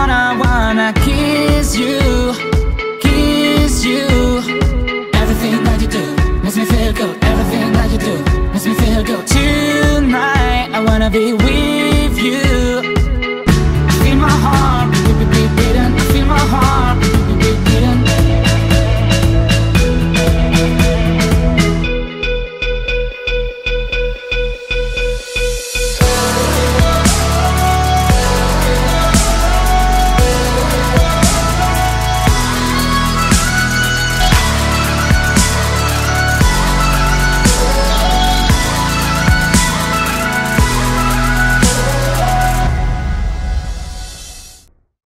wanna kiss you, kiss you. Everything that you do makes me feel good. Everything that you do makes me feel good. Tonight I wanna be with you. Feel my heart